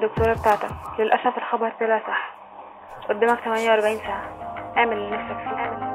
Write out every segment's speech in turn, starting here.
الدكتوراه بتاعتك. للأسف الخبر طلع صح. قدامك 48 ساعة، اعمل اللي نفسك فيه.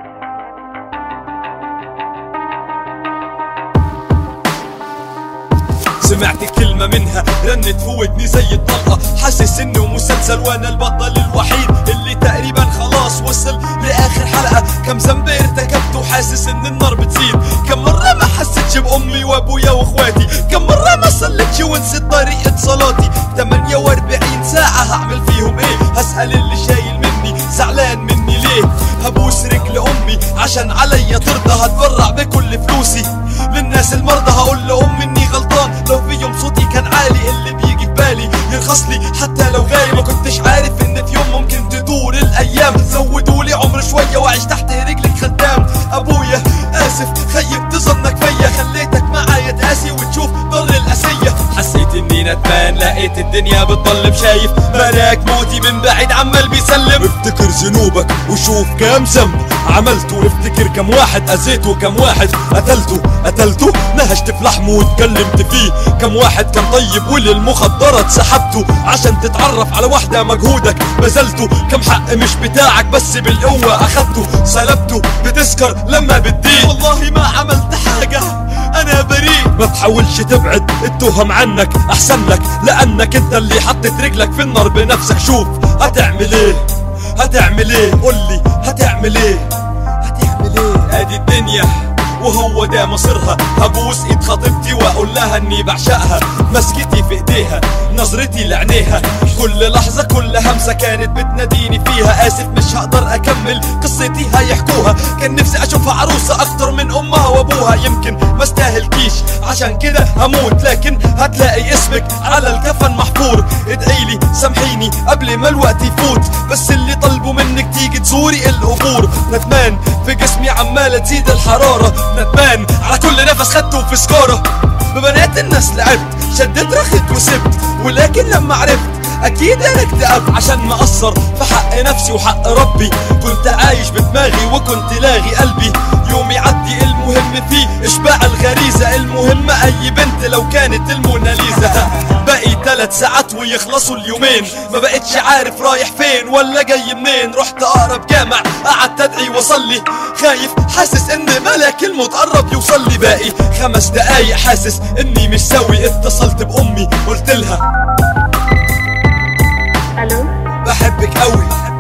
سمعت كلمة منها رنت في ودني زي الطلقة، حاسس انه مسلسل وانا البطل الوحيد اللي تقريبا خلاص وصل لاخر حلقة. كم ذنب ارتكبته حاسس ان النار بتزيد، كم مرة ما حسيتش بامي وابويا واخواتي، كم مرة ما صليتش ونسيت طريقة صلاتي. 48 ساعة هعمل فيهم ايه؟ هسأل اللي شايل مني زعلان مني ليه؟ هبوس رجل امي عشان عليا ترضى، هتبرع بكل فلوسي للناس المرضى. هقول لامي اني غلطان لو في يوم صوتي كان عالي، اللي بيجي في بالي يرخص لي حتى لو غالي. ما كنتش عارف ان في يوم ممكن تدور الايام، زودولي عمر شوية واعيش تحت رجلك خدام. ابويا اسف خيبت ظنك فيا، خليتك معايا تقاسي وتشوف ضر القاسية. حسيت اني ندمان لقيت الدنيا بتضلم، شايف ملاك موتي من بعيد عمال بيسلم. افتكر ذنوبك وشوف كام ذنب عملته، افتكر كم واحد اذيته كم واحد قتلته نهشت في لحمه واتكلمت فيه. كم واحد كان طيب وللمخدرات سحبته عشان تتعرف على واحدة مجهودك بذلته. كم حق مش بتاعك بس بالقوة اخدته، سلبته بتسكر لما بتدين. والله ما عملت حاجة انا بريء. ما تحاولش تبعد التهم عنك احسن لك، لانك انت اللي حطيت رجلك في النار بنفسك. شوف هتعمل ايه قولي هتعمل ايه ادي الدنيا وهو ده مصيرها. هبوس ايد خطيبتي واقول لها اني بعشقها، مسكتي في ايديها نظرتي لعينيها، كل لحظة كل همسة كانت بتناديني فيها. اسف مش هقدر اكمل قصتي هيحكوها، كان نفسي اشوفها عروسة اكتر من امها وابوها. يمكن ما استاهلكيش عشان كده هموت، لكن هتلاقي اسمك على الكفن محفور. ادعيلي سامحيني قبل ما الوقت يفوت، بس اللي طلبوا منك تيجي تزوري القبور. ندمان في جسمي عمالة تزيد الحرارة، ندمان على كل نفس خدته في سجارة. ببنات الناس لعبت شدت رخت وسبت، ولكن لما عرفت اكيد انا اكتئبت عشان مقصر في حق نفسي وحق ربي. كنت عايش بدماغي وكنت لاغي قلبي، يوم يعدي المهم فيه اشباع الغريزة. المهم اي بنت لو كانت الموناليزا. باقي 3 ساعات ويخلصوا اليومين، ما بقتش عارف رايح فين ولا جاي منين. رحت اقرب جامع قعدت ادعي واصلي، خايف حاسس ان ملاك الموت قرب يوصل لي. باقي 5 دقايق حاسس اني مش سوي، اتصلت بامي قلت لها الو بحبك قوي.